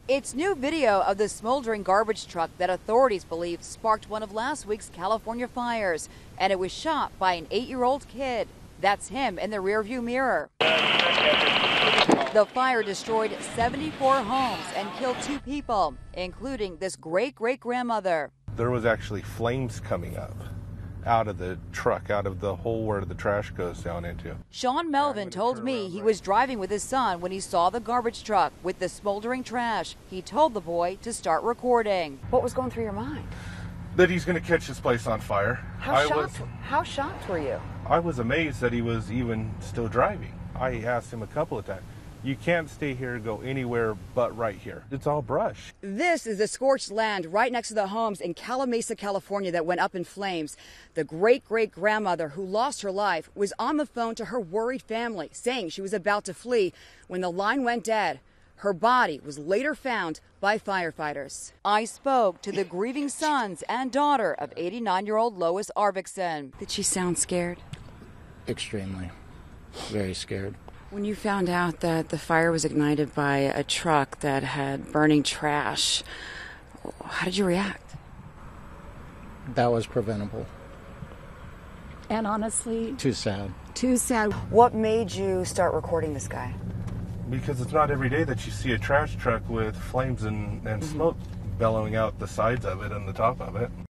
It's new video of the smoldering garbage truck that authorities believe sparked one of last week's California fires, and it was shot by an 8-year-old kid. That's him in the rearview mirror. The fire destroyed 74 homes and killed 2 people, including this great-great-grandmother. There was actually flames coming up out of the truck, out of the hole where the trash goes down into. Shawn Melvin told me he was driving with his son when he saw the garbage truck with the smoldering trash. He told the boy to start recording. What was going through your mind? That he's going to catch this place on fire. How shocked were you? I was amazed that he was even still driving. I asked him a couple of times, you can't stay here, go anywhere but right here. It's all brush. This is the scorched land right next to the homes in Calimesa, California that went up in flames. The great-great-grandmother who lost her life was on the phone to her worried family, saying she was about to flee when the line went dead. Her body was later found by firefighters. I spoke to the grieving sons and daughter of 89-year-old Lois Arvickson. Did she sound scared? Extremely. Very scared. When you found out that the fire was ignited by a truck that had burning trash, how did you react? That was preventable. And honestly, Too sad. too sad. What made you start recording this guy? Because it's not every day that you see a trash truck with flames and smoke bellowing out the sides of it and the top of it.